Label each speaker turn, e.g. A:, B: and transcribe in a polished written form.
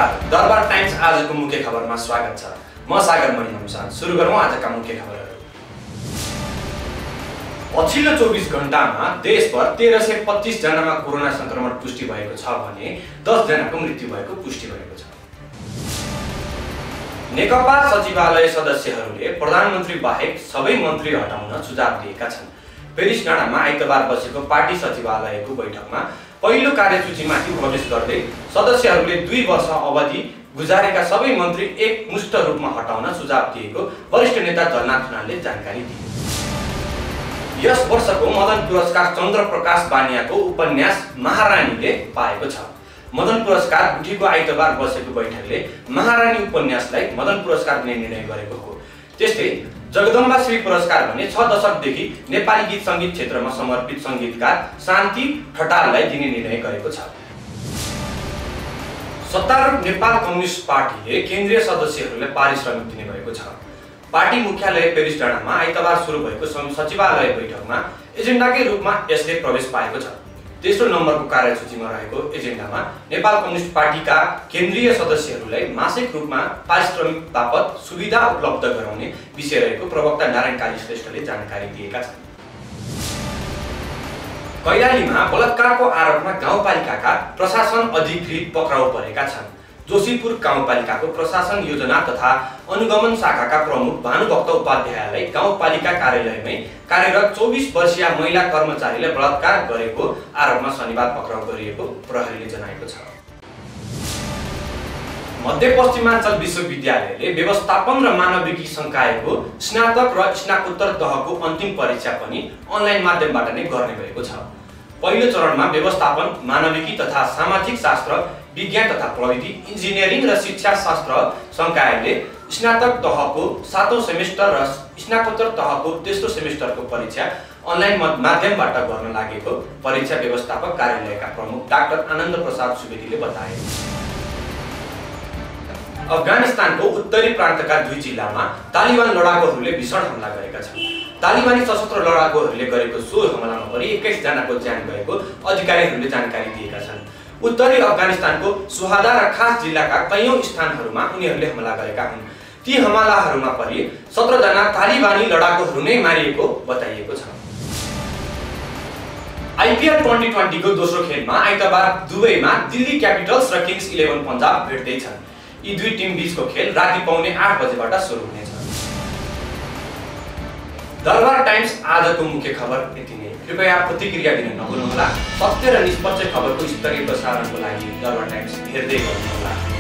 A: नमस्कार, दरबार टाइम्स आजको मुख्य खबरमा स्वागत छ। म सागर मणि अनुसार सुरु गरौँ आजका मुख्य खबरहरू। पछिल्लो 24 घण्टामा देशभर 1325 जनामा कोरोना संक्रमण पुष्टि भएको छ भने 10 जनाको मृत्यु भएको पुष्टि भएको छ। नेकपा सचिवालय सदस्यहरूले प्रधानमन्त्री बाहेक सबै मन्त्री हटाउन सुझाव दिएका छन्। पेरिस डाँडामा आइतबार बसेको पार्टी सचिवालयको बैठकमा पहिलो कार्यसूचीमाथि प्रवेश गर्दै सदस्यहरूले 2 वर्ष अवधि गुजारेका सबै मन्त्री एकमुष्ट रूपमा हटाउन सुझाव दिएको वरिष्ठ नेता जगन्नाथ खनालले जानकारी दिए। यस वर्षको मदन पुरस्कार चन्द्र प्रकाश बानियाको उपन्यास महारानीले पाएको छ। मदन पुरस्कार गुठीको आइतबार बसेको बैठकले महारानी उपन्यासलाई मदन पुरस्कार दिने निर्णय गरेको हो। त्यस्तै जगदम्बा श्री पुरस्कार भने 6 दशकदेखि नेपाली गीत संगीत क्षेत्रमा समर्पित संगीतकार शान्ति ठटाललाई दिने निर्णय गरेको छ। सत्तारूढ नेपाल कम्युनिस्ट पार्टीले केन्द्रीय सदस्यहरूलाई पारिश्रमिक दिने भएको छ। पार्टी मुख्यालय पेरिस डाँडामा आइतबार सुरु भएको सचिवालय बैठकमा एजेन्डाकै रूपमा यसले प्रवेश पाएको छ। तेस्रो नम्बरको कार्यसूचीमा रहेको एजेन्डामा नेपाल कम्युनिस्ट पार्टीका केन्द्रीय सदस्यहरूलाई मासिक रूपमा पारिश्रमिक बापत सुविधा उपलब्ध गराउने विषय रहेको प्रवक्ता नारायण काली श्रेष्ठले जानकारी दिएका छन्। कैलालीमा बलात्कारको आरोपमा गाउँपालिकाका प्रशासन अधिकृत पक्राउ परेका छन्। जोशीपुर गाउँपालिकाको प्रशासन योजना तथा अनुगमन शाखाका प्रमुख भानुभक्त उपाध्यायलाई गाउँपालिका कार्यालयमै कार्यरत 24 वर्षीय महिला कर्मचारीले बलात्कार गरेको आरोपमा शनिबार पक्राउ गरिएको प्रहरीले जनाएको छ। मध्यपश्चिमाञ्चल विश्वविद्यालयले व्यवस्थापन र मानविकी संकायको स्नातक र स्नातकोत्तर तहको अन्तिम परीक्षा पनि अनलाइन माध्यमबाट नै गर्ने भएको छ। पहिलो चरणमा व्यवस्थापन, मानविकी तथा सामाजिक शास्त्र, विज्ञान तथा प्रविधि, इन्जिनियरिङ र शिक्षा शास्त्र संकायले स्नातक तहको 7औं सेमेस्टर र स्नातकोत्तर तहको तेस्रो सेमेस्टरको परीक्षा अनलाइन माध्यमबाट गर्न लागेको परीक्षा व्यवस्थापक कार्यालयका प्रमुख डाक्टर आनन्द प्रसाद सुवेदीले बताए। अफगानिस्तानको उत्तरी प्रान्तका 2 जिल्लामा तालिबान लडाकुहरूले भीषण हमला गरेका छन्। तालिबानी सशस्त्र लडाकुहरूले गरेको सो हमलामा परि 21 जनाको ज्यान गएको अधिकारीहरूले जानकारी दिएका छन्। उत्तरी अफगानिस्तानको सुहादा र खास जिल्लाका कयौं स्थानहरूमा उनीहरूले हमला गरेका हुन्। ती हमलाहरूमा परि 17 जना तालिबानी लडाकुहरू नै मारिएको बताइएको छ। आइपिएल 2020 को दोस्रो खेलमा आइतबार दुबईमा दिल्ली क्यापिटल्स र किङ्स 11 पन्जाब भेट्दैछन्। यी 2 टिम बीचको खेल राति पाउने 8 बजेबाट सुरु हुनेछ। दरबार टाइम्स आजको मुख्य खबर यति नै। कृपया प्रतिक्रिया दिन नभुल्नुहोला। सत्य र निष्पक्ष खबरको स्तरीय प्रसारणको लागि दरबार टाइम्स हेर्दै गर्नुहोला।